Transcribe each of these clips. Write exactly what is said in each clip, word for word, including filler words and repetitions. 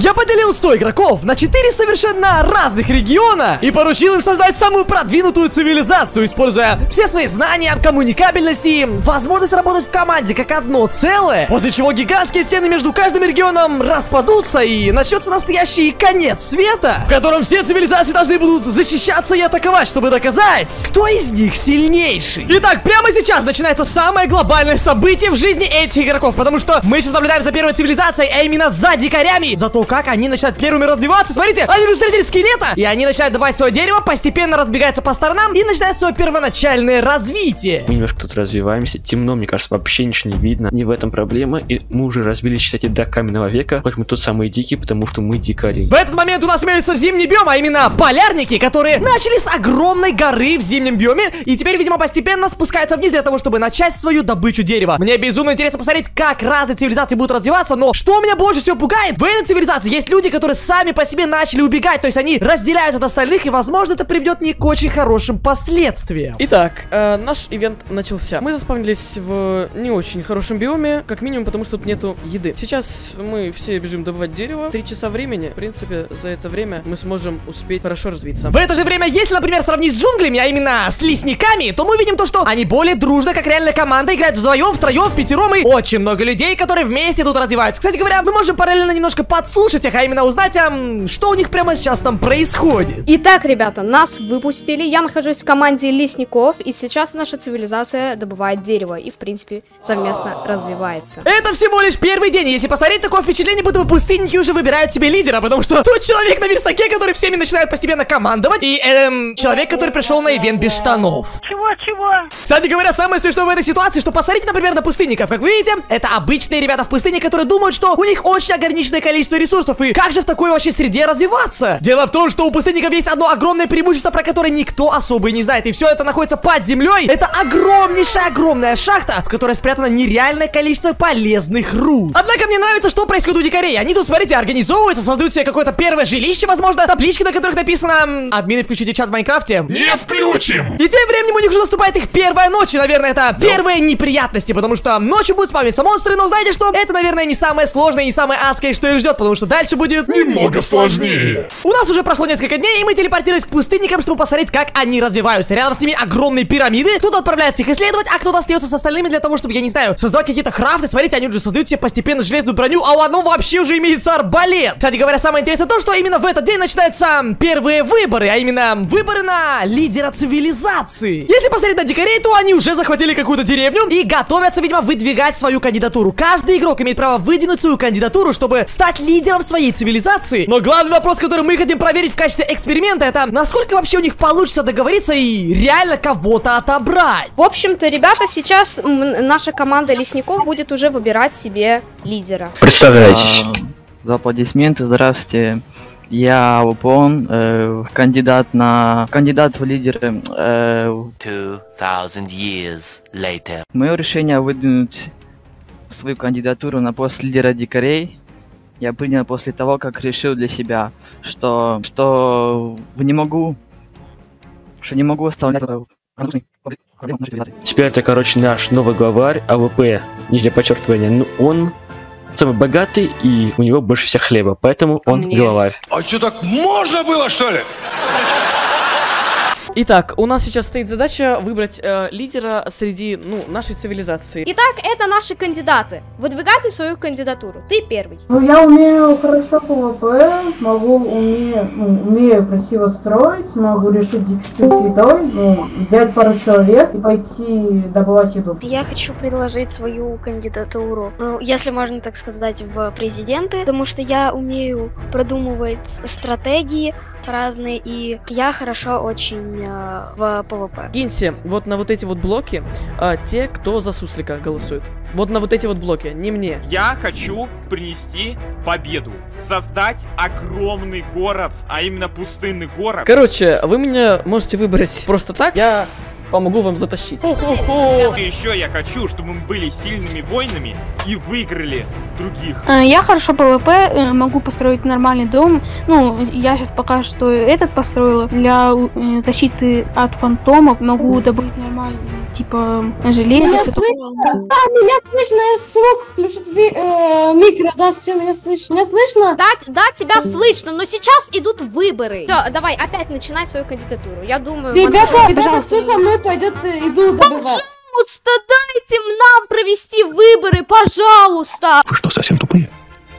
Я поделил сто игроков на четыре совершенно разных региона и поручил им создать самую продвинутую цивилизацию, используя все свои знания, коммуникабельность и возможность работать в команде как одно целое, после чего гигантские стены между каждым регионом распадутся и начнется настоящий конец света, в котором все цивилизации должны будут защищаться и атаковать, чтобы доказать, кто из них сильнейший. Итак, прямо сейчас начинается самое глобальное событие в жизни этих игроков, потому что мы сейчас наблюдаем за первой цивилизацией, а именно за дикарями, за то, как они начинают первыми развиваться. Смотрите, они уже встретили скелета, и они начинают добавить свое дерево, постепенно разбегаются по сторонам и начинают свое первоначальное развитие. Мы немножко тут развиваемся, темно, мне кажется, вообще ничего не видно, не в этом проблема, и мы уже развились, кстати, до каменного века, хоть мы тут самые дикие, потому что мы дикари. В этот момент у нас имеются зимний биом, а именно полярники, которые начали с огромной горы в зимнем биоме, и теперь, видимо, постепенно спускаются вниз для того, чтобы начать свою добычу дерева. Мне безумно интересно посмотреть, как разные цивилизации будут развиваться, но что меня больше всего пугает, в этой цивилизации есть люди, которые сами по себе начали убегать, то есть они разделяются от остальных, и, возможно, это приведет не к очень хорошим последствиям. Итак, э, наш ивент начался. Мы заспавнились в не очень хорошем биоме, как минимум, потому что тут нету еды. Сейчас мы все бежим добывать дерево. Три часа времени. В принципе, за это время мы сможем успеть хорошо развиться. В это же время, если, например, сравнить с джунглями, а именно с лесниками, то мы видим то, что они более дружно, как реальная команда, играют вдвоем, втроем, впятером, и очень много людей, которые вместе тут развиваются. Кстати говоря, мы можем параллельно немножко подслушать их, а именно узнать, а, что у них прямо сейчас там происходит. Итак, ребята, нас выпустили. Я нахожусь в команде лесников, и сейчас наша цивилизация добывает дерево и, в принципе, совместно развивается. Это всего лишь первый день. Если посмотреть, такое впечатление, будто бы пустынники уже выбирают себе лидера, потому что тут человек на верстаке, который всеми начинает постепенно командовать, и эм, человек, который пришел на ивент без штанов. Чего, чего? Кстати говоря, самое смешное в этой ситуации, что посмотрите, например, на пустынников. Как вы видите, это обычные ребята в пустыне, которые думают, что у них очень ограниченное количество ресурсов, и как же в такой вообще среде развиваться? Дело в том, что у пустынников есть одно огромное преимущество, про которое никто особо и не знает, и все это находится под землей. Это огромнейшая огромная шахта, в которой спрятано нереальное количество полезных руд. Однако мне нравится, что происходит у дикарей. Они тут, смотрите, организовываются, создают себе какое-то первое жилище, возможно, таблички, на которых написано: админы, включите чат в Майнкрафте. Не включим! И тем временем у них уже наступает их первая ночь, и, наверное, это первые неприятности, потому что ночью будут спавниться монстры, но знаете что? Это, наверное, не самое сложное, не самое адское, что их ждет, потому что дальше будет немного сложнее. У нас уже прошло несколько дней, и мы телепортировались к пустынникам, чтобы посмотреть, как они развиваются. Рядом с ними огромные пирамиды, кто-то отправляется их исследовать, а кто-то остается с остальными для того, чтобы, я не знаю, создавать какие-то крафты. Смотрите, они уже создают себе постепенно железную броню, а у одного вообще уже имеется арбалет. Кстати говоря, самое интересное то, что именно в этот день начинаются первые выборы, а именно выборы на лидера цивилизации. Если посмотреть на дикарей, то они уже захватили какую-то деревню и готовятся, видимо, выдвигать свою кандидатуру. Каждый игрок имеет право выдвинуть свою кандидатуру, чтобы стать лидером своей цивилизации. Но главный вопрос, который мы хотим проверить в качестве эксперимента, это насколько вообще у них получится договориться и реально кого-то отобрать. В общем-то, ребята, сейчас наша команда лесников будет уже выбирать себе лидера. Представляйтесь. За аплодисменты, здравствуйте. Я Упон, э, кандидат на кандидат в лидеры. Э, Two thousand years later. Мое решение выдвинуть свою кандидатуру на пост лидера дикарей я принял после того, как решил для себя, что что не могу, что не могу оставлять. Теперь это, короче, наш новый главарь АВП, нижнее подчеркивание. Ну, он самый богатый, и у него больше всех хлеба, поэтому он Мне... главарь. А что, так можно было, что ли? Итак, у нас сейчас стоит задача выбрать э, лидера среди, ну, нашей цивилизации. Итак, это наши кандидаты. Выдвигайте свою кандидатуру. Ты первый. Ну, я умею хорошо ПВП, могу, умею, ну, умею красиво строить, могу решить дефицит с едой, ну, взять пару человек и пойти добывать еду. Я хочу предложить свою кандидатуру, ну, если можно так сказать, в президенты, потому что я умею продумывать стратегии разные, и я хорошо очень э, в ПВП. Киньте вот на вот эти вот блоки э, те, кто за суслика голосует. Вот на вот эти вот блоки, не мне. Я хочу принести победу. Создать огромный город, а именно пустынный город. Короче, вы меня можете выбрать просто так. Я помогу вам затащить. Хо-хо-хо. И еще я хочу, чтобы мы были сильными воинами и выиграли других. Я хорошо ПВП, могу построить нормальный дом. Ну, я сейчас пока что этот построила. Для защиты от фантомов могу добыть нормально, типа, железо, все такое. Да, меня слышно, я смог включить ви э, микро, да, все, меня слышно. Меня слышно? Да, да, тебя слышно, но сейчас идут выборы. Все, давай, опять начинай свою кандидатуру. Я думаю... Ребята, монтаж... ребята, кто со мной пойдет иду добывать? Пожалуйста, дайте нам провести выборы, пожалуйста. Вы что, совсем тупые?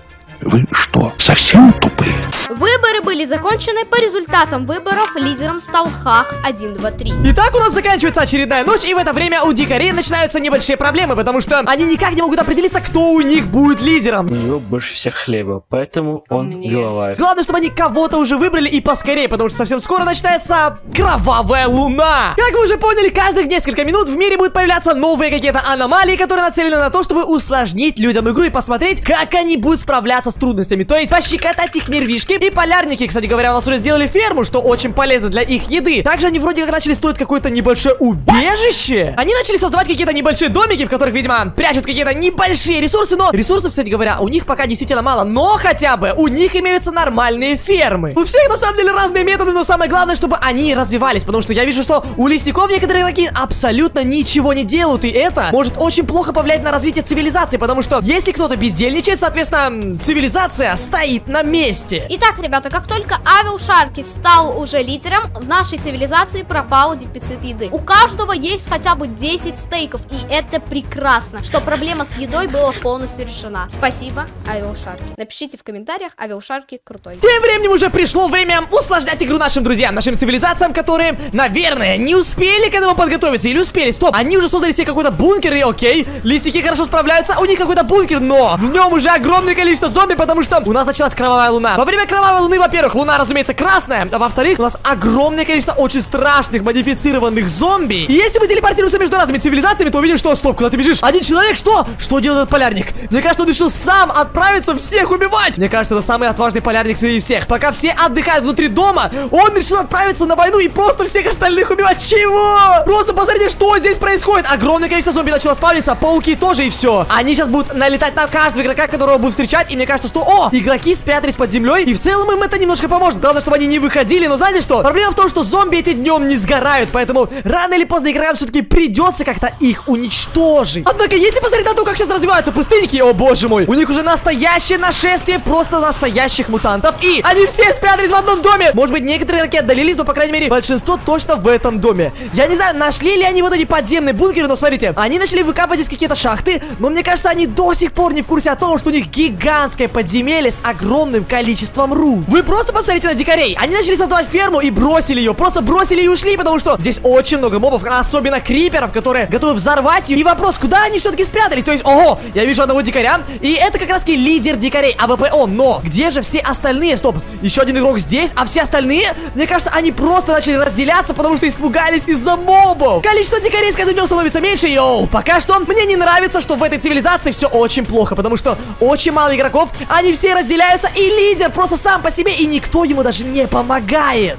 Вы что, совсем тупые? Выборы были закончены. По результатам выборов лидером стал Хах один два три. Итак, у нас заканчивается очередная ночь, и в это время у дикарей начинаются небольшие проблемы, потому что они никак не могут определиться, кто у них будет лидером. У него больше всех хлеба, поэтому он голова. Главное, чтобы они кого-то уже выбрали и поскорее, потому что совсем скоро начинается кровавая луна. Как вы уже поняли, каждых несколько минут в мире будут появляться новые какие-то аномалии, которые нацелены на то, чтобы усложнить людям игру и посмотреть, как они будут справляться с трудностями. То есть пощекотать их нервишки. И полярники, кстати говоря, у нас уже сделали ферму, что очень полезно для их еды. Также они вроде как начали строить какое-то небольшое убежище. Они начали создавать какие-то небольшие домики, в которых, видимо, прячут какие-то небольшие ресурсы. Но ресурсов, кстати говоря, у них пока действительно мало. Но хотя бы у них имеются нормальные фермы. У всех на самом деле разные методы, но самое главное, чтобы они развивались. Потому что я вижу, что у лесников некоторые игроки абсолютно ничего не делают. И это может очень плохо повлиять на развитие цивилизации. Потому что если кто-то бездельничает, соответственно, цивилизация стоит на месте. Итак, ребята, как только Авел Шарки стал уже лидером, в нашей цивилизации пропал дефицит еды. У каждого есть хотя бы десять стейков, и это прекрасно, что проблема с едой была полностью решена. Спасибо, Авел Шарки. Напишите в комментариях, Авел Шарки крутой. Тем временем уже пришло время усложнять игру нашим друзьям, нашим цивилизациям, которые, наверное, не успели к этому подготовиться. Или успели, стоп, они уже создали себе какой-то бункер, и окей, листики хорошо справляются, у них какой-то бункер, но в нем уже огромное количество зомби, потому что у нас началась кровавая луна. Во время кровавой луны, во-первых, луна, разумеется, красная, а во-вторых, у нас огромное количество очень страшных модифицированных зомби. И если мы телепортируемся между разными цивилизациями, то увидим, что, стоп, куда ты бежишь? Один человек, что? Что делает этот полярник? Мне кажется, он решил сам отправиться всех убивать. Мне кажется, это самый отважный полярник среди всех. Пока все отдыхают внутри дома, он решил отправиться на войну и просто всех остальных убивать. Чего? Просто посмотрите, что здесь происходит. Огромное количество зомби начало спавниться, пауки тоже, и все. Они сейчас будут налетать на каждого игрока, которого будут встречать, и мне кажется, что, о, игроки спрятались под землей, и в целом им это немножко поможет. Главное, чтобы они не выходили. Но знаете что? Проблема в том, что зомби эти днем не сгорают, поэтому рано или поздно игрокам все-таки придется как-то их уничтожить. Однако, если посмотреть на то, как сейчас развиваются пустынники, о боже мой, у них уже настоящее нашествие просто настоящих мутантов, и они все спрятались в одном доме. Может быть, некоторые игроки отдалились, но, по крайней мере, большинство точно в этом доме. Я не знаю, нашли ли они вот эти подземные бункеры, но смотрите, они начали выкапывать здесь какие-то шахты, но мне кажется, они до сих пор не в курсе о том, что у них гигантское подземелье с огромным количеством руд. Вы просто посмотрите на дикарей. Они начали создавать ферму и бросили ее. Просто бросили и ушли, потому что здесь очень много мобов, особенно криперов, которые готовы взорвать ее. И вопрос, куда они все-таки спрятались? То есть, ого, я вижу одного дикаря, и это как раз-таки лидер дикарей, АВПО. Но где же все остальные? Стоп, еще один игрок здесь, а все остальные, мне кажется, они просто начали разделяться, потому что испугались из-за мобов. Количество дикарей с каждым днем становится меньше. Йоу, пока что мне не нравится, что в этой цивилизации все очень плохо, потому что очень мало игроков, они все разделяются, и лидер просто сам по себе, и никто ему даже не помогает.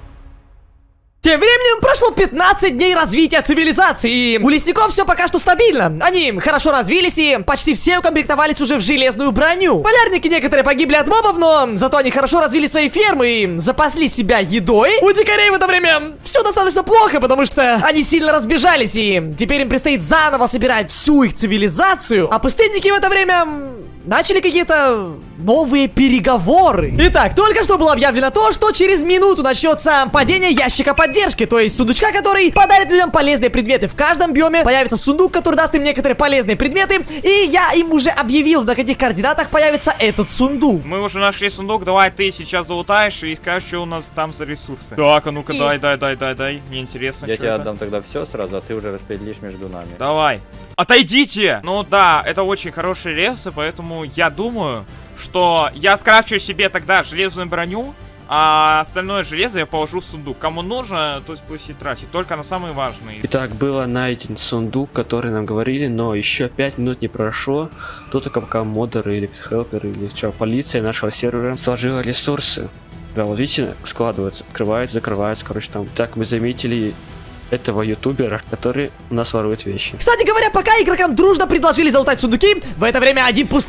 Тем временем прошло пятнадцать дней развития цивилизации, и у лесников все пока что стабильно. Они хорошо развились, и почти все укомплектовались уже в железную броню. Полярники некоторые погибли от мобов, но зато они хорошо развили свои фермы и запасли себя едой. У дикарей в это время все достаточно плохо, потому что они сильно разбежались, и теперь им предстоит заново собирать всю их цивилизацию. А пустынники в это время начали какие-то новые переговоры. Итак, только что было объявлено то, что через минуту начнется падение ящика поддержки, то есть сундучка, который подарит людям полезные предметы. В каждом биоме появится сундук, который даст им некоторые полезные предметы, и я им уже объявил, на каких координатах появится этот сундук. Мы уже нашли сундук, давай ты сейчас залутаешь и скажешь, что у нас там за ресурсы. Так, а ну-ка, и... дай, дай, дай, дай, дай. Мне интересно, я что тебе это. отдам тогда все сразу, а ты уже распределишь между нами. Давай. Отойдите! Ну да, это очень хорошие рельсы, поэтому я думаю, что я скрафчу себе тогда железную броню, а остальное железо я положу в сундук. Кому нужно, то пусть и тратит, только на самые важные. Итак, было найден сундук, который нам говорили, но еще пять минут не прошло. Кто-то, как модер или хелпер, или что, полиция нашего сервера сложила ресурсы. Да, вот видите, складывается, открывается, закрывается, короче, там. Так мы заметили этого ютубера, который у нас ворует вещи. Кстати говоря, пока игрокам дружно предложили залутать сундуки, в это время один пустынник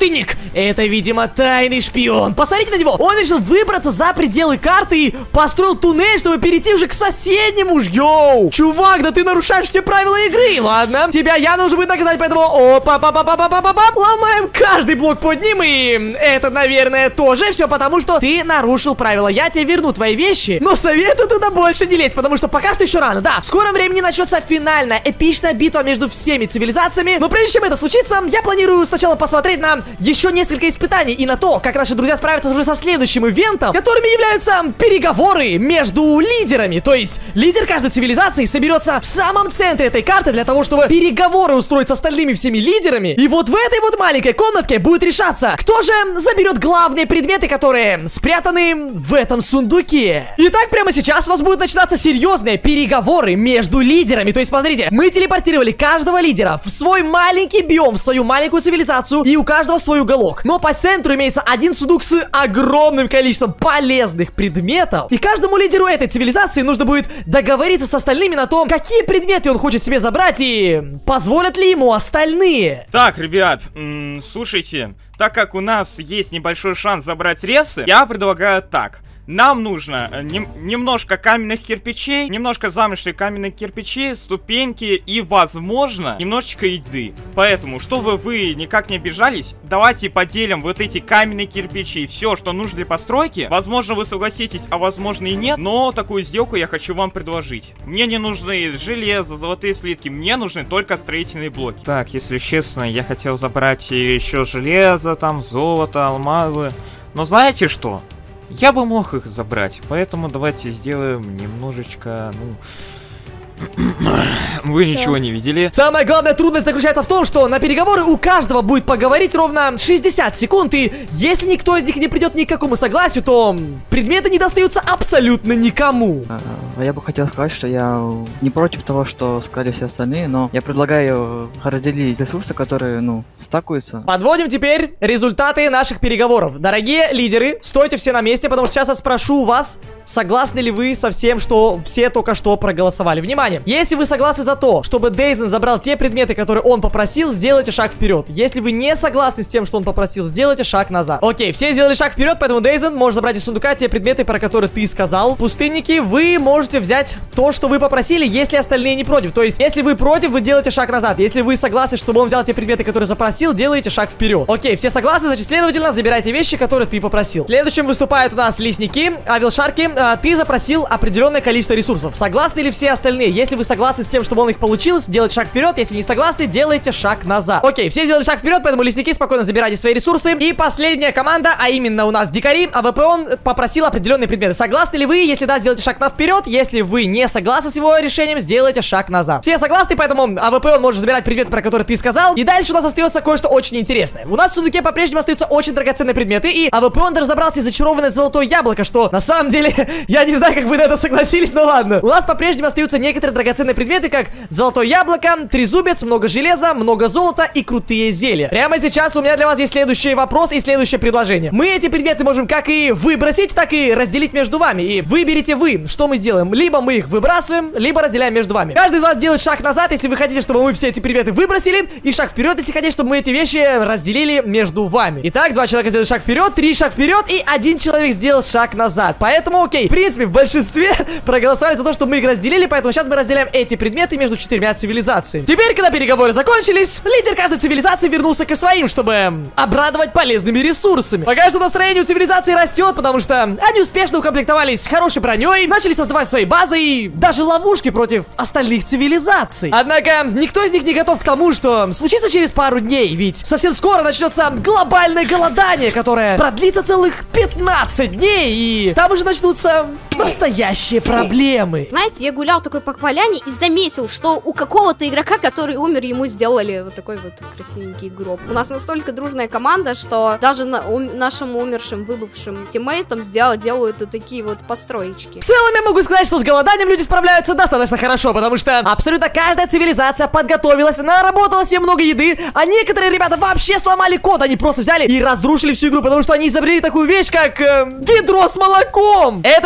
Это, видимо, тайный шпион. Посмотрите на него. Он решил выбраться за пределы карты и построил туннель, чтобы перейти уже к соседнему. Йоу! Чувак, да ты нарушаешь все правила игры. Ладно, тебя явно уже будет наказать, поэтому... Опа, па па па па па па па ломаем каждый блок под ним. И это, наверное, тоже все потому, что ты нарушил правила. Я тебе верну твои вещи, но советую туда больше не лезть, потому что пока что еще рано. Да, в скором времени начнется финальная эпичная битва между всеми цивилизациями. Но прежде чем это случится, я планирую сначала посмотреть на еще несколько испытаний и на то, как наши друзья справятся уже со следующим ивентом, которыми являются переговоры между лидерами. То есть лидер каждой цивилизации соберется в самом центре этой карты для того, чтобы переговоры устроить с остальными всеми лидерами. И вот в этой вот маленькой комнатке будет решаться, кто же заберет главные предметы, которые спрятаны в этом сундуке. Итак, прямо сейчас у нас будут начинаться серьезные переговоры между лидерами. То есть, смотрите, мы телепортировали каждого лидера в свой маленький биом, в свою маленькую цивилизацию, и у каждого свой уголок. Но по центру имеется один сундук с огромным количеством полезных предметов. И каждому лидеру этой цивилизации нужно будет договориться с остальными на том, какие предметы он хочет себе забрать и позволят ли ему остальные. Так, ребят, м-м, слушайте, так как у нас есть небольшой шанс забрать ресы, я предлагаю так. Нам нужно нем немножко каменных кирпичей, немножко замешанных каменных кирпичей, ступеньки и, возможно, немножечко еды. Поэтому, чтобы вы никак не обижались, давайте поделим вот эти каменные кирпичи. Все, что нужно для постройки. Возможно, вы согласитесь, а возможно и нет. Но такую сделку я хочу вам предложить. Мне не нужны железо, золотые слитки. Мне нужны только строительные блоки. Так, если честно, я хотел забрать еще железо, там, золото, алмазы. Но знаете что? Я бы мог их забрать, поэтому давайте сделаем немножечко, ну... Вы Все. Ничего не видели. Самая главная трудность заключается в том, что на переговоры у каждого будет поговорить ровно шестьдесят секунд. И если никто из них не придет ни к какому согласию, то предметы не достаются абсолютно никому. а, Я бы хотел сказать, что я не против того, что сказали все остальные, но я предлагаю разделить ресурсы, которые, ну, стакуются. Подводим теперь результаты наших переговоров. Дорогие лидеры, стойте все на месте, потому что сейчас я спрошу у вас, согласны ли вы со всем, что все только что проголосовали. Внимание! Если вы согласны за то, чтобы Дейзен забрал те предметы, которые он попросил, сделайте шаг вперед. Если вы не согласны с тем, что он попросил, сделайте шаг назад. Окей, все сделали шаг вперед, поэтому Дейзен может забрать из сундука те предметы, про которые ты сказал. Пустынники, вы можете взять то, что вы попросили, если остальные не против. То есть, если вы против, вы делаете шаг назад. Если вы согласны, чтобы он взял те предметы, которые запросил, делаете шаг вперед. Окей, все согласны, значит, следовательно, забирайте вещи, которые ты попросил. Следующим выступают у нас лесники. Авилшарки, а, ты запросил определенное количество ресурсов. Согласны ли все остальные? Если вы согласны с тем, чтобы он их получил, делать шаг вперед. Если не согласны, делайте шаг назад. Окей, все сделали шаг вперед, поэтому лесники спокойно забирайте свои ресурсы. И последняя команда, а именно у нас дикари, АВП он попросил определенные предметы. Согласны ли вы? Если да, сделайте шаг на вперед. Если вы не согласны с его решением, сделайте шаг назад. Все согласны, поэтому АВП он может забирать предметы, про которые ты сказал. И дальше у нас остается кое-что очень интересное. У нас в сундуке по-прежнему остаются очень драгоценные предметы. И АВП он даже забрался из зачарованное золотое яблоко, что на самом деле я не знаю, как вы на это согласились, но ладно. У нас по-прежнему остаются некоторые драгоценные предметы, как золотое яблоко, трезубец, много железа, много золота и крутые зелья. Прямо сейчас у меня для вас есть следующий вопрос и следующее предложение. Мы эти предметы можем как и выбросить, так и разделить между вами. И выберите вы, что мы сделаем. Либо мы их выбрасываем, либо разделяем между вами. Каждый из вас делает шаг назад, если вы хотите, чтобы мы все эти предметы выбросили, и шаг вперед, если хотите, чтобы мы эти вещи разделили между вами. Итак, два человека сделали шаг вперед, три шаг вперед, и один человек сделал шаг назад. Поэтому, окей, в принципе, в большинстве проголосовали за то, чтобы мы их разделили, поэтому сейчас мы разделяем эти предметы между четырьмя цивилизациями. Теперь, когда переговоры закончились, лидер каждой цивилизации вернулся к своим, чтобы обрадовать полезными ресурсами. Пока что настроение у цивилизации растет, потому что они успешно укомплектовались хорошей броней, начали создавать свои базы и даже ловушки против остальных цивилизаций. Однако, никто из них не готов к тому, что случится через пару дней, ведь совсем скоро начнется глобальное голодание, которое продлится целых пятнадцать дней, и там уже начнутся настоящие проблемы. Знаете, я гулял такой по поляне и заметил, что у какого-то игрока, который умер, ему сделали вот такой вот красивенький гроб. У нас настолько дружная команда, что даже на, у, нашим умершим, выбывшим тиммейтам сделать, делают вот такие вот построечки. В целом я могу сказать, что с голоданием люди справляются достаточно хорошо, потому что абсолютно каждая цивилизация подготовилась, наработала себе много еды, а некоторые ребята вообще сломали код, они просто взяли и разрушили всю игру, потому что они изобрели такую вещь, как э, ведро с молоком. Это сделали, кстати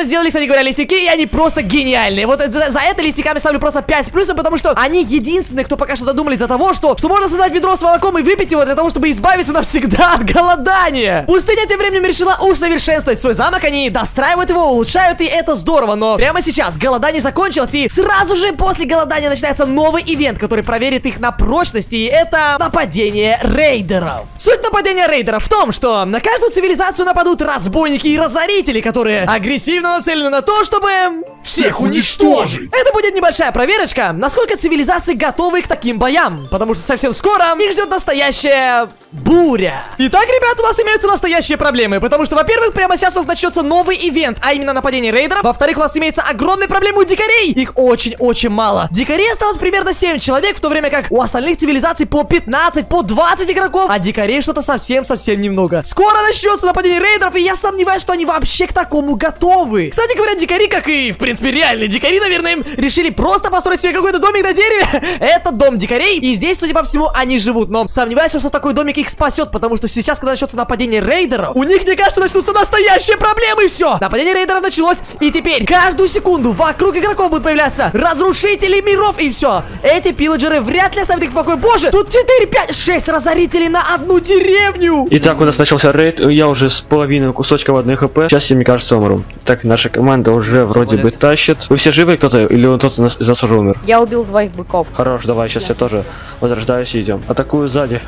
говоря, лесники, и они просто гениальные. Вот за, за это лесникам я ставлю просто пять с плюсом, потому что они единственные, кто пока что додумались до того, что, что можно создать ведро с молоком и выпить его для того, чтобы избавиться навсегда от голодания. Пустыня тем временем решила усовершенствовать свой замок, они достраивают его, улучшают, и это здорово, но прямо сейчас голодание закончилось, и сразу же после голодания начинается новый ивент, который проверит их на прочность, и это нападение рейдеров. Суть нападения рейдеров в том, что на каждую цивилизацию нападут разбойники и разорители, которые агрессивно нацелены на то, чтобы всех уничтожить. Это будет небольшая проверочка, насколько цивилизации готовы к таким боям, потому что совсем скоро их ждет настоящая буря. Итак, ребят, у нас имеются настоящие проблемы, потому что, во-первых, прямо сейчас у нас начнется новый ивент, а именно нападение рейдеров. Во-вторых, у нас имеется огромная проблема у дикарей. Их очень-очень мало. Дикарей осталось примерно семь человек, в то время как у остальных цивилизаций по пятнадцать, по двадцать игроков, а дикарей что-то совсем-совсем немного. Скоро начнется нападение рейдеров, и я сомневаюсь, что они вообще к такому готовы. Кстати говоря, дикари, как и, в принципе, реальные дикари, наверное, им решили просто построить себе какой-то домик на дереве. Это дом дикарей, и здесь, судя по всему, они живут. Но сомневаюсь, что такой домик их спасет, потому что сейчас, когда начнется нападение рейдеров, у них, мне кажется, начнутся настоящие проблемы, и все. Нападение рейдеров началось, и теперь каждую секунду вокруг игроков будут появляться разрушители миров, и все. Эти пилладжеры вряд ли оставят их в покое. Боже, тут четыре, пять, шесть разорителей на одну деревню. Итак, у нас начался рейд, я уже с половиной кусочка в одной хп. Сейчас я, мне кажется, умру. Так, наша команда уже вроде бы тащит. Вы все живы, кто-то, или кто-то из нас уже умер? Я убил двоих быков. Хорош, давай, сейчас я тоже возрождаюсь и идем. Атакую сзади.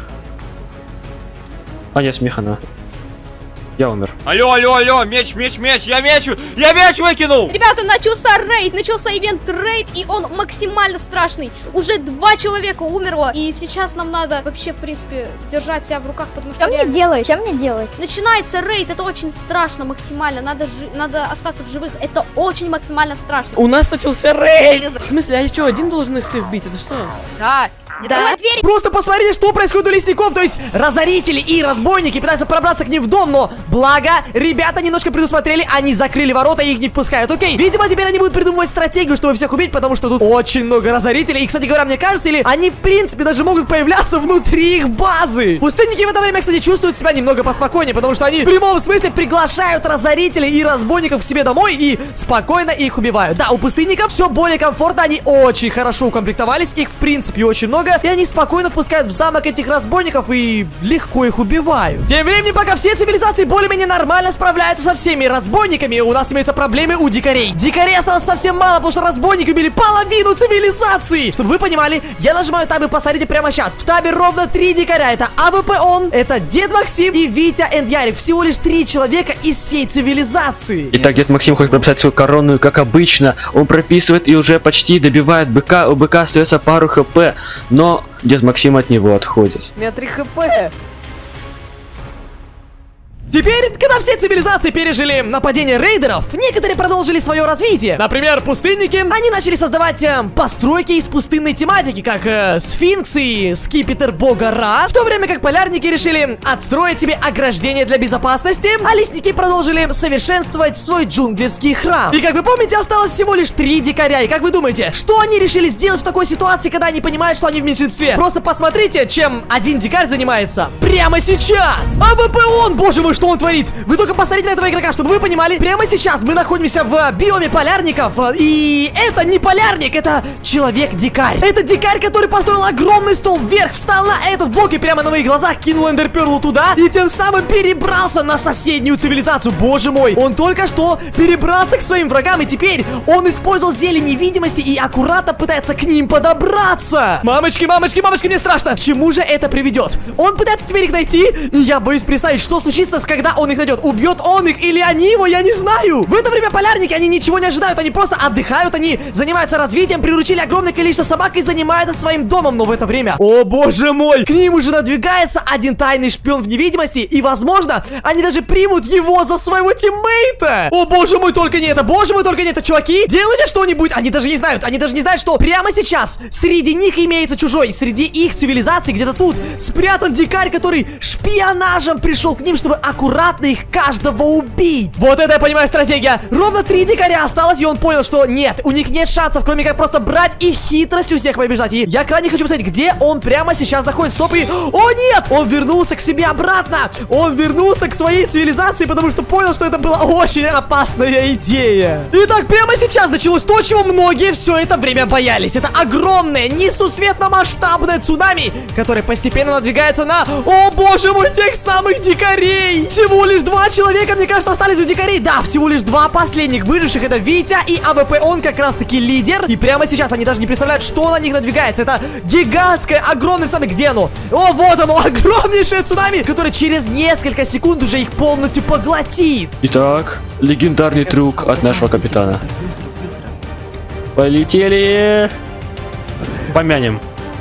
А, нет, смехана. Я умер. Алло, алло, алло, меч, меч, меч, я мечу, я меч выкинул! Ребята, начался рейд, начался ивент рейд, и он максимально страшный. Уже два человека умерло, и сейчас нам надо вообще, в принципе, держать себя в руках, потому что... Что мне делать? Что мне делать? Начинается рейд, это очень страшно максимально, надо, жи надо остаться в живых, это очень максимально страшно. У нас начался рейд! В смысле, а я что, один должен их всех бить? Это что? Да. Да. Просто посмотрите, что происходит у лесников. То есть разорители и разбойники пытаются пробраться к ним в дом, но благо ребята немножко предусмотрели, они закрыли ворота и их не впускают. Окей, видимо, теперь они будут придумывать стратегию, чтобы всех убить, потому что тут очень много разорителей. И, кстати говоря, мне кажется, или они в принципе даже могут появляться внутри их базы. Пустынники в это время, кстати, чувствуют себя немного поспокойнее, потому что они в прямом смысле приглашают разорителей и разбойников к себе домой и спокойно их убивают. Да, у пустынников все более комфортно, они очень хорошо укомплектовались, их в принципе очень много, и они спокойно впускают в замок этих разбойников и легко их убивают. Тем временем, пока все цивилизации более-менее нормально справляются со всеми разбойниками, у нас имеются проблемы у дикарей. Дикарей осталось совсем мало, потому что разбойники убили половину цивилизации. Чтобы вы понимали, я нажимаю таб и посмотрите прямо сейчас. В табе ровно три дикаря. Это АВП-он, это Дед Максим и Витя энд Ярик. Всего лишь три человека из всей цивилизации. Итак, Дед Максим хочет прописать свою коронную, как обычно. Он прописывает и уже почти добивает быка. У быка остается пару хп, но Дед Максим от него отходит. У меня три хп. Теперь, когда все цивилизации пережили нападение рейдеров, некоторые продолжили свое развитие. Например, пустынники, они начали создавать э, постройки из пустынной тематики, как э, сфинкс и скипетр бога Ра, в то время как полярники решили отстроить себе ограждение для безопасности, а лесники продолжили совершенствовать свой джунглевский храм. И как вы помните, осталось всего лишь три дикаря. И как вы думаете, что они решили сделать в такой ситуации, когда они понимают, что они в меньшинстве? Просто посмотрите, чем один дикарь занимается прямо сейчас. АВП-он, боже мой, что он творит? Вы только посмотрите на этого игрока, чтобы вы понимали. Прямо сейчас мы находимся в биоме полярников. И это не полярник, это человек-дикарь. Это дикарь, который построил огромный стол вверх, встал на этот блок и прямо на моих глазах кинул эндерперлу туда, и тем самым перебрался на соседнюю цивилизацию. Боже мой, он только что перебрался к своим врагам, и теперь он использовал зелень невидимости и аккуратно пытается к ним подобраться. Мамочки, мамочки, мамочки, мне страшно. К чему же это приведет? Он пытается теперь их найти, и я боюсь представить, что случится, когда он их найдет. Убьет он их или они его, я не знаю. В это время полярники, они ничего не ожидают, они просто отдыхают, они занимаются развитием, приручили огромное количество собак и занимаются своим домом. Но в это время, о боже мой, к ним уже надвигается один тайный шпион в невидимости, и возможно, они даже примут его за своего тиммейта. О боже мой, только не это, боже мой, только не это, чуваки. Делайте что-нибудь, они даже не знают, они даже не знают, что прямо сейчас среди них имеется чужой, среди их цивилизации где-то тут спрятан дикарь, который шпионажем пришел к ним, чтобы аккуратно аккуратно их каждого убить. Вот это, я понимаю, стратегия. Ровно три дикаря осталось, и он понял, что нет, у них нет шансов, кроме как просто брать и хитростью всех побежать. И я крайне хочу посмотреть, где он прямо сейчас находится. Стоп, и... О, нет! Он вернулся к себе обратно! Он вернулся к своей цивилизации, потому что понял, что это была очень опасная идея. Итак, прямо сейчас началось то, чего многие все это время боялись. Это огромное, несусветно-масштабное цунами, которое постепенно надвигается на... О, боже мой, тех самых дикарей! Всего лишь два человека, мне кажется, остались у дикарей. Да, всего лишь два последних выживших. Это Витя и АВП. Он как раз-таки лидер. И прямо сейчас они даже не представляют, что на них надвигается. Это гигантское, огромное цунами. Где оно? О, вот оно, огромнейшее цунами, которое через несколько секунд уже их полностью поглотит. Итак, легендарный трюк от нашего капитана. Полетели! Помянем.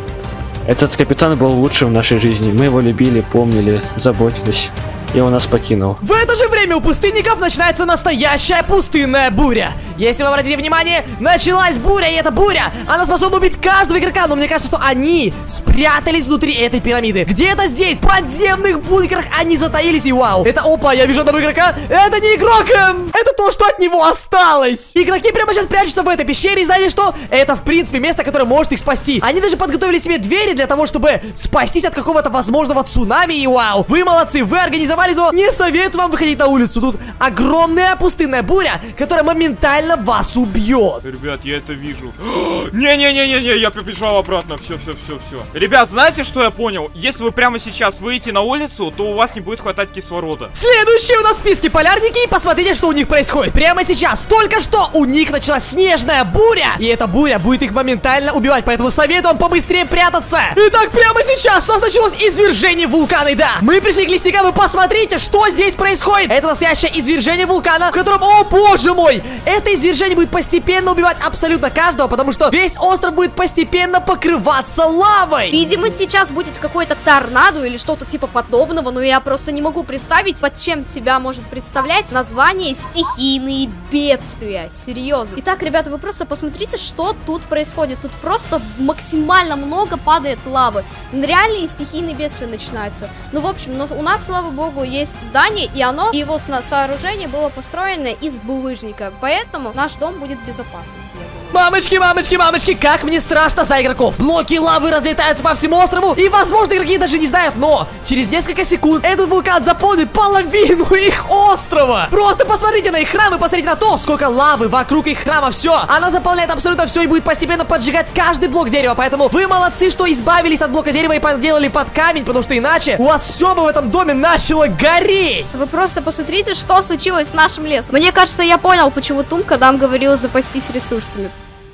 Этот капитан был лучшим в нашей жизни. Мы его любили, помнили, заботились. И он нас покинул. В это же время у пустынников начинается настоящая пустынная буря. Если вы обратите внимание, началась буря, и эта буря, она способна убить каждого игрока. Но мне кажется, что они спрятались внутри этой пирамиды. Где-то здесь, в подземных бункерах, они затаились. И вау, это, опа, я вижу одного игрока. Это не игрок, эм, это то, что от него осталось. Игроки прямо сейчас прячутся в этой пещере. И знаете что? Это, в принципе, место, которое может их спасти. Они даже подготовили себе двери для того, чтобы спастись от какого-то возможного цунами. И вау, вы молодцы, вы организовали. Но не советую вам выходить на улицу. Тут огромная пустынная буря, которая моментально вас убьет. Ребят, я это вижу. Не-не-не-не-не, я побежал обратно. Все, все, все, все. Ребят, знаете, что я понял? Если вы прямо сейчас выйдете на улицу, то у вас не будет хватать кислорода. Следующие у нас в списке полярники. И посмотрите, что у них происходит. Прямо сейчас, только что у них началась снежная буря. И эта буря будет их моментально убивать. Поэтому советую вам побыстрее прятаться. Итак, прямо сейчас у нас началось извержение вулкана. И да, мы пришли к лесникам и посмотрите, что здесь происходит. Это настоящее извержение вулкана, в котором, о боже мой, это извержение будет постепенно убивать абсолютно каждого, потому что весь остров будет постепенно покрываться лавой. Видимо, сейчас будет какой-то торнадо или что-то типа подобного, но я просто не могу представить, под чем себя может представлять название стихийные бедствия. Серьезно. Итак, ребята, вы просто посмотрите, что тут происходит. Тут просто максимально много падает лавы. Реальные стихийные бедствия начинаются. Ну, в общем, но у нас, слава богу, есть здание, и оно, его сооружение было построено из булыжника, поэтому наш дом будет в безопасности, я думаю. Мамочки, мамочки, мамочки, как мне страшно за игроков. Блоки лавы разлетаются по всему острову, и, возможно, игроки даже не знают, но через несколько секунд этот вулкан заполнит половину их острова. Просто посмотрите на их храмы, посмотрите на то, сколько лавы вокруг их храма, все. Она заполняет абсолютно все и будет постепенно поджигать каждый блок дерева, поэтому вы молодцы, что избавились от блока дерева и поделали под камень, потому что иначе у вас все бы в этом доме начало гореть. Вы просто посмотрите, что случилось с нашим лесом. Мне кажется, я понял, почему Тумка нам говорила запастись ресурсами.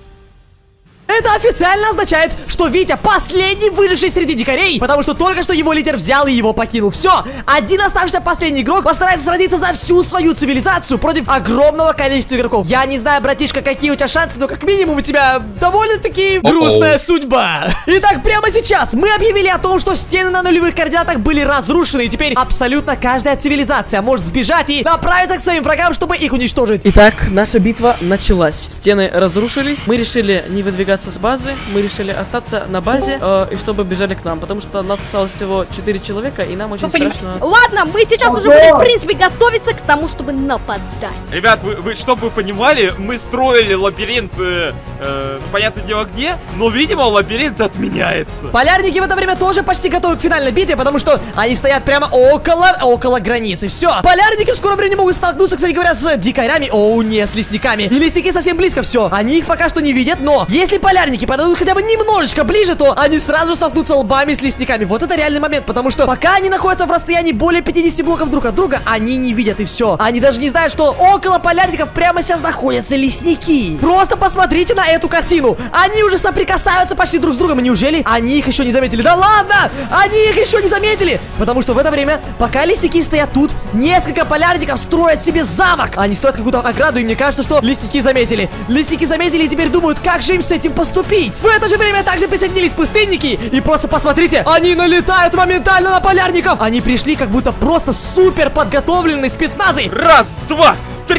Это официально означает, что Витя последний выживший среди дикарей, потому что только что его лидер взял и его покинул. Все, один оставшийся последний игрок постарается сразиться за всю свою цивилизацию против огромного количества игроков. Я не знаю, братишка, какие у тебя шансы, но как минимум у тебя довольно-таки грустная судьба. Итак, прямо сейчас мы объявили о том, что стены на нулевых координатах были разрушены, и теперь абсолютно каждая цивилизация может сбежать и направиться к своим врагам, чтобы их уничтожить. Итак, наша битва началась. Стены разрушились, мы решили не выдвигаться с базы, мы решили остаться на базе, э, и чтобы бежали к нам, потому что нас осталось всего четыре человека, и нам очень страшно. Ладно, мы сейчас уже будем, в принципе, готовиться к тому, чтобы нападать. Ребят, вы, вы чтобы вы понимали, мы строили лабиринт, э, э, понятное дело где, но, видимо, лабиринт отменяется. Полярники в это время тоже почти готовы к финальной битве, потому что они стоят прямо около, около границы. Все, полярники в скором времени могут столкнуться, кстати говоря, с дикарями, о, не, с лесниками. И лесники совсем близко, все, они их пока что не видят, но если полярники подойдут хотя бы немножечко ближе, то они сразу столкнутся лбами с лесниками. Вот это реальный момент, потому что пока они находятся в расстоянии более пятидесяти блоков друг от друга, они не видят, и все. Они даже не знают, что около полярников прямо сейчас находятся лесники. Просто посмотрите на эту картину. Они уже соприкасаются почти друг с другом, и неужели они их еще не заметили? Да ладно! Они их еще не заметили! Потому что в это время, пока лесники стоят тут, несколько полярников строят себе замок. Они строят какую-то ограду, и мне кажется, что лесники заметили. Лесники заметили и теперь думают, как же им с этим поступить. В это же время также присоединились пустынники. И просто посмотрите, они налетают моментально на полярников. Они пришли как будто просто супер подготовленные спецназы. Раз, два, три,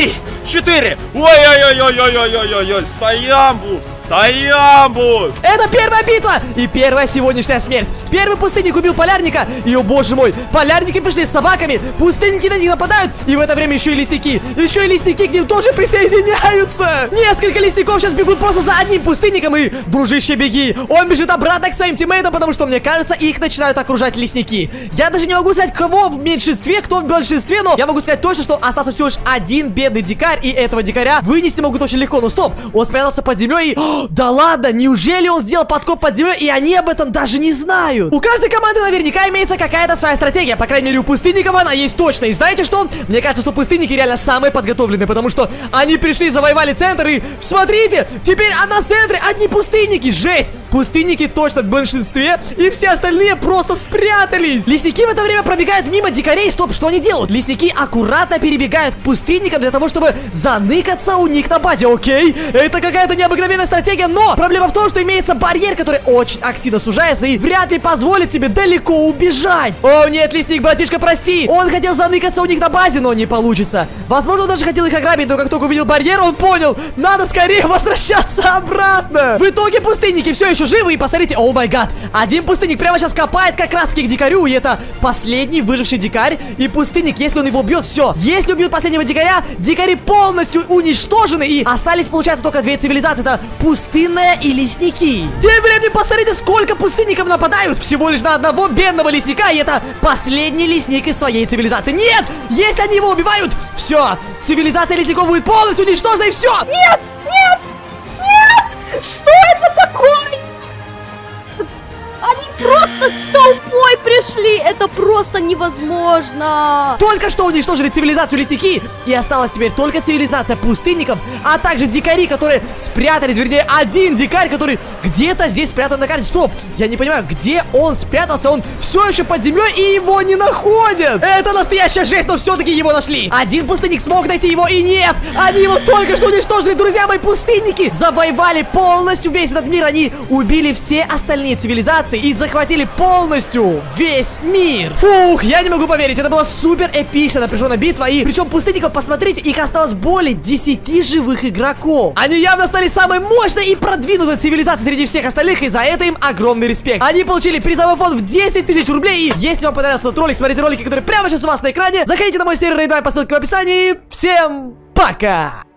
четыре. Ой-ой-ой-ой-ой-ой-ой-ой. Стоямбус. Стоямбус. Это первая битва и первая сегодняшняя смерть. Первый пустынник убил полярника. И, о боже мой, полярники пришли с собаками. Пустынники на них нападают. И в это время еще и лесники. Еще и лесники к ним тоже присоединяются. Несколько лесников сейчас бегут просто за одним пустынником. И, дружище, беги. Он бежит обратно к своим тиммейтам, потому что, мне кажется, их начинают окружать лесники. Я даже не могу сказать, кого в меньшинстве, кто в большинстве, но я могу сказать точно, что остался всего лишь один бедный дикарь. И этого дикаря вынести могут очень легко. Ну стоп, он спрятался под землей и... О, да ладно, неужели он сделал подкоп под землей, и они об этом даже не знают? У каждой команды наверняка имеется какая-то своя стратегия. По крайней мере, у пустынников она есть точно. И знаете что? Мне кажется, что пустынники реально самые подготовленные, потому что они пришли, завоевали центр, и смотрите, теперь на центре одни пустынники. Жесть! Пустынники точно в большинстве, и все остальные просто спрятались. Лесники в это время пробегают мимо дикарей. Стоп, что они делают? Лесники аккуратно перебегают к пустынникам для того, чтобы заныкаться у них на базе. Окей, это какая-то необыкновенная стратегия, но проблема в том, что имеется барьер, который очень активно сужается и вряд ли позволит тебе далеко убежать. О нет, лесник, братишка, прости. Он хотел заныкаться у них на базе, но не получится. Возможно, он даже хотел их ограбить, но как только увидел барьер, он понял, надо скорее возвращаться обратно. В итоге пустынники все еще живы, и посмотрите, о май гад, один пустынник прямо сейчас копает как раз таки к дикарю, и это последний выживший дикарь. И пустынник, если он его убьет, все. Если убьет последнего дикаря, дикари полностью уничтожены, и остались, получается, только две цивилизации. Это пустынная и лесники. Тем временем посмотрите, сколько пустынников нападают всего лишь на одного бедного лесника, и это последний лесник из своей цивилизации. Нет, если они его убивают, все, цивилизация лесников будет полностью уничтожена, и все. Нет, нет, нет, что это такое? Они просто толпой пришли. Это просто невозможно. Только что уничтожили цивилизацию лесники, и осталась теперь только цивилизация пустынников, а также дикари, которые спрятались. Вернее, один дикарь, который где-то здесь спрятан на карте. Стоп, я не понимаю, где он спрятался. Он все еще под землей, и его не находят. Это настоящая жесть, но все-таки его нашли. Один пустынник смог найти его, и нет, они его только что уничтожили. Друзья мои, пустынники завоевали полностью весь этот мир. Они убили все остальные цивилизации и захватили полностью весь мир. Фух, я не могу поверить, это была супер эпичная напряженная битва. И причем пустынников, посмотрите, их осталось более десяти живых игроков. Они явно стали самой мощной и продвинутой цивилизацией среди всех остальных, и за это им огромный респект. Они получили призовой фонд в десять тысяч рублей. И если вам понравился этот ролик, смотрите ролики, которые прямо сейчас у вас на экране. Заходите на мой сервер Рейдбай по ссылке в описании. Всем пока!